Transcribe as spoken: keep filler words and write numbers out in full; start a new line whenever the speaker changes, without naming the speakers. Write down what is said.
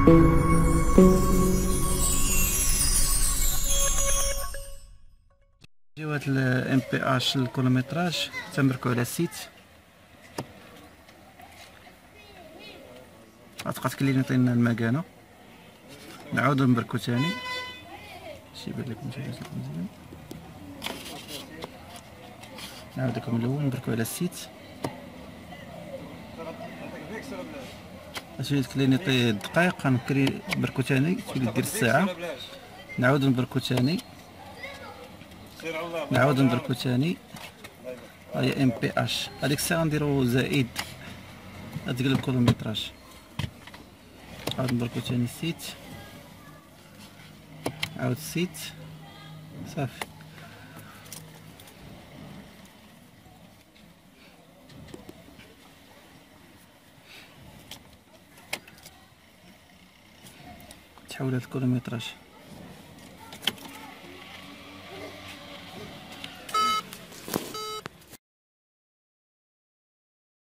جوات الام بي اش الكيلومتراج تنبركو على السيت. غتبقى تكلينيطي لنا المكانه، نعاودو نبركو تاني. شي يبان لكم شي مزيان. نعاود لكم الاول نبركو على السيت. غتولي تكلينيطي الدقائق، غنكري نبركو تاني تولي دير الساعه. نعاودو نبركو تاني، نعاودو نبركو تاني. هاهي ام بي اش، هاديك الساعه نديرو زائد هاديك الكيلومتراج. عاود نبركو تاني السيت، عاود السيت، صافي. تحول هاد الكيلومتراج.